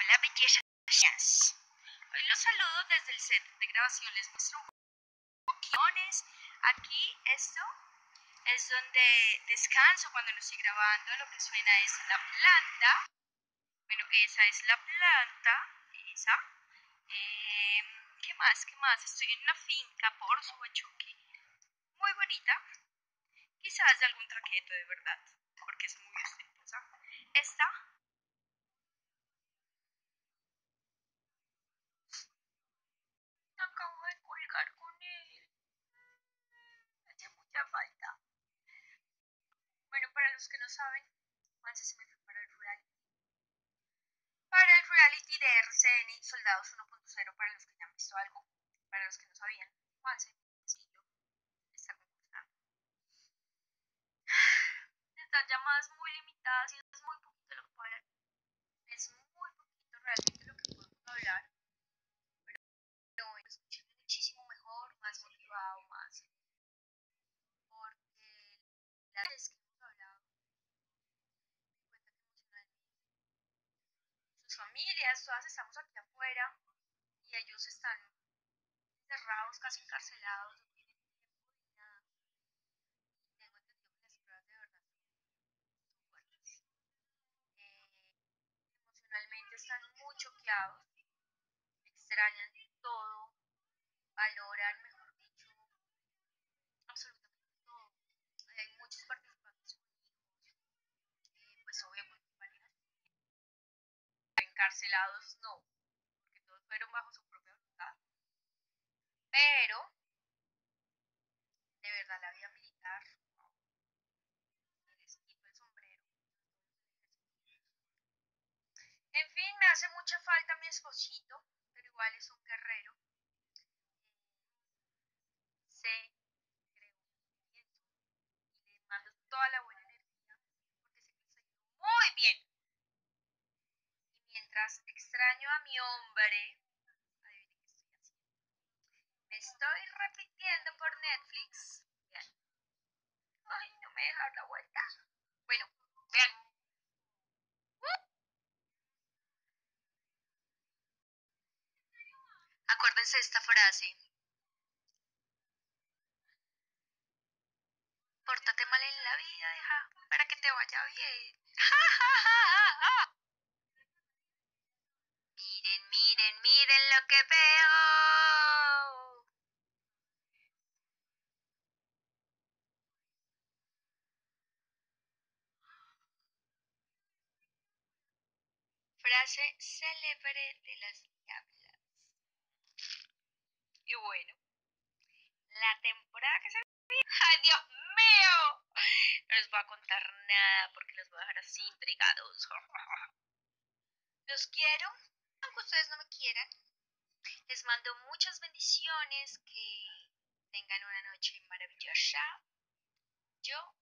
Hola, bellezas. Hoy los saludo desde el set de grabación. Les muestro un poquitones. Aquí esto es donde descanso cuando no estoy grabando. Lo que suena es la planta. Bueno, esa es la planta. Esa. Eh, ¿Qué más? ¿Qué más? Estoy en una finca por Subachoque. Muy bonita. Quizás de algún traqueto de verdad. Porque es muy ostentosa. Esta acabo de colgar con él. Hace mucha falta. Bueno, para los que no saben, Juanse se metió para el reality. Para el reality de RCN Soldados 1.0, para los que ya han visto algo. Para los que no sabían, Juanse, sí, yo, está concursando. Están llamadas muy limitadas y es muy poquito lo que puedo hablar. Es muy poquito realmente lo que podemos hablar. Pero bueno, escuchen muchísimo mejor, más motivado, más. Porque las veces que hemos hablado, me cuenta que emocionalmente sus familias, todas estamos aquí afuera y ellos están encerrados, casi encarcelados, no tienen tiempo ni nada. Y tengo entendido que las pruebas de verdad son fuertes. Emocionalmente están muy choqueados, extrañan todo, valoran, mejor dicho, absolutamente todo. Hay muchos participantes con hijos, pues obvio con sus parejas. Encarcelados no, porque todos fueron bajo su propia voluntad. Pero, de verdad, la vida militar, wow, les quito el sombrero. En fin, me hace mucha falta mi esposito, pero igual es un guerrero. Sé, creo y pienso y le mando toda la buena energía porque sé que le está yendo muy bien. Y mientras extraño a mi hombre, adivinen qué estoy haciendo. Me estoy repitiendo por Netflix. Vean. Ay, no me deja dar la vuelta. Bueno, vean. Acuérdense de esta frase. Pórtate mal en la vida, hija, para que te vaya bien. Miren, miren, miren lo que veo. Frase célebre de las diablas. Y bueno, la temporada que se viene. ¡Ay, Dios mío! No les voy a contar nada porque los voy a dejar así intrigados. Los quiero, aunque ustedes no me quieran. Les mando muchas bendiciones. Que tengan una noche maravillosa. Yo